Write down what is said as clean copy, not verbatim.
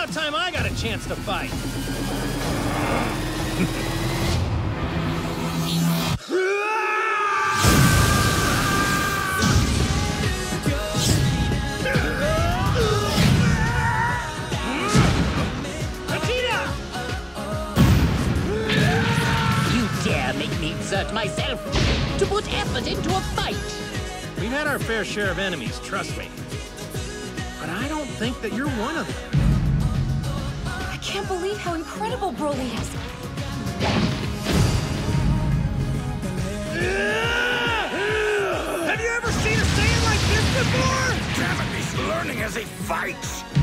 about time I got a chance to fight. Make me exert myself to put effort into a fight. We've had our fair share of enemies, trust me. But I don't think that you're one of them. I can't believe how incredible Broly is. Have you ever seen a Saiyan like this before? Damn it, he's learning as he fights.